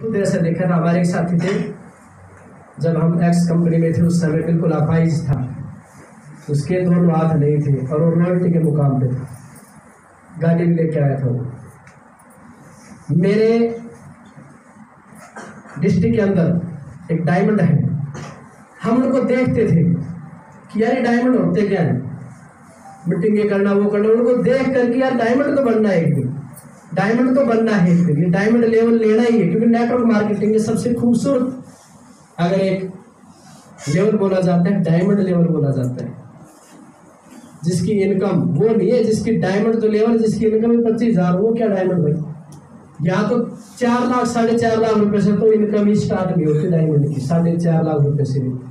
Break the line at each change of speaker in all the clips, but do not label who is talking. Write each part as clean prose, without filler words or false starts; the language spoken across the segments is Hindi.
खुद ऐसा देखा था। हमारे एक साथी थे, जब हम एक्स कंपनी में थे उस समय बिल्कुल अपाहिज था, उसके दोनों हाथ नहीं थे और वो रॉयल्टी के मुकाम पे था, गाड़ी भी लेके आया था वो। मेरे डिस्ट्रिक्ट के अंदर एक डायमंड है, हम उनको देखते थे कि यार ये डायमंड होते क्या है, मीटिंग ये करना वो करना, उनको देख करके यार डायमंड तो बनना है एक दिन, डायमंड तो बनना है एक दिन, ये डायमंड लेवल लेना ही है। क्योंकि नेटवर्क मार्केटिंग में सबसे खूबसूरत अगर एक लेवल बोला जाता है, डायमंड लेवल बोला जाता है, जिसकी इनकम वो नहीं है, जिसकी डायमंड तो लेवल जिसकी इनकम है 25,000, वो क्या डायमंड भाई। यहाँ तो 4 लाख 4.5 लाख रुपए से तो इनकम ही स्टार्ट नहीं होती डायमंड की, 4.5 लाख रुपए से नहीं।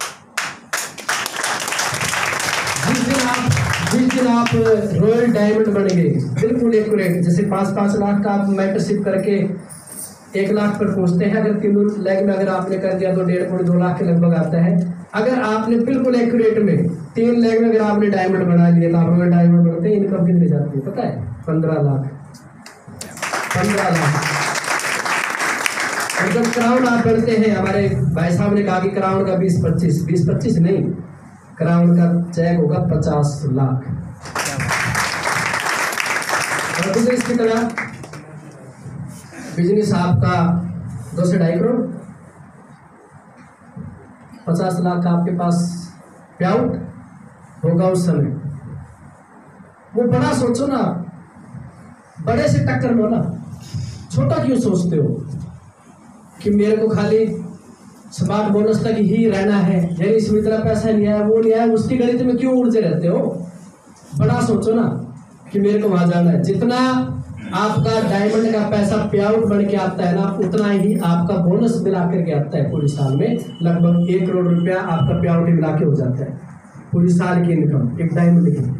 जिस दिन आप रॉयल डायमंड बन गए बिल्कुल एक्यूरेट, जैसे 5-5 लाख का आप मेंटरशिप करके 1 लाख पर पहुंचते हैं, अगर 3 लेग में अगर आपने कर दिया तो 1.5-2 लाख के लगभग आता है। अगर आपने बिल्कुल एक्यूरेट में 3 लेग में अगर आपने डायमंड बना लिया तो आप रॉयल डायमंड बनते हैं, इनकम कितनी जाती है पता है? 15 लाख। और जब क्राउन आप बढ़ते हैं, हमारे भाई साहब ने कहा कि क्राउन का 20-25 नहीं, क्राउन का चेक होगा 50 लाख। और बिजनेस की तरह बिजनेस आपका 2 से 2.5 करोड़, 50 लाख का आपके पास पे आउट होगा उस समय। वो बड़ा सोचो ना, बड़े से टक्कर लो ना, छोटा क्यों सोचते हो कि मेरे को खाली स्मार्ट बोनस तक ही रहना है, यानी इसमें इतना पैसा नहीं आया वो नहीं आया, उसकी गणित में क्यों उलझे रहते हो? बड़ा सोचो ना कि मेरे को वहां जाना है। जितना आपका डायमंड का पैसा पे आउट बन के आता है ना, उतना ही आपका बोनस मिला करके आता है। पूरे साल में लगभग 1 करोड़ रुपया आपका पे आउट मिला के हो जाता है, पूरी साल की इनकम एक डायमंड की।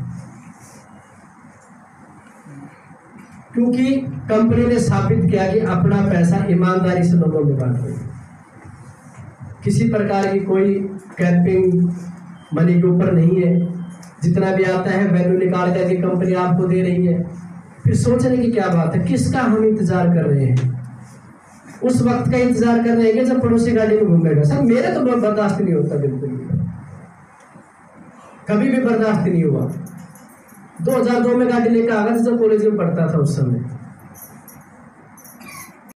क्योंकि कंपनी ने साबित किया कि अपना पैसा ईमानदारी से लोगों में बांट रही है, किसी प्रकार की कोई कैपिंग मनी के ऊपर नहीं है, जितना भी आता है वैल्यू निकाल करके कंपनी आपको दे रही है। फिर सोचने की क्या बात है, किसका हम इंतजार कर रहे हैं? उस वक्त का इंतजार कर रहे हैं जब पड़ोसी गाड़ी में घूमेगा। सर मेरे तो बर्दाश्त नहीं होता, बिल्कुल कभी भी बर्दाश्त नहीं हुआ। 2002 में गाड़ी लेकर आ गया जब कॉलेज में पढ़ता था उस समय।